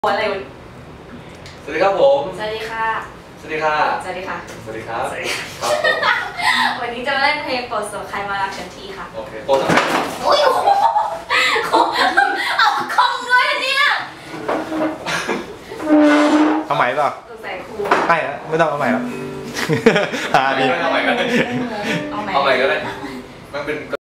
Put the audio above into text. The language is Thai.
อะไรวันสวัสดีครับผมสวัสดีค่ะสวัสดีค่ะสวัสดีค่ะสวัสดีครับสวัสดีค่ะครับผมวันนี้จะมาเล่นเพลงโปรดส่งใครมารักฉันทีค่ะโอเคโปรดสักครั้งโอ้ยเอาคอมด้วยเนี่ยเอาใหม่ป่ะใส่ครูไม่นะไม่ต้องเอาใหม่แล้วดีเอาใหม่ก็ได้มันเป็น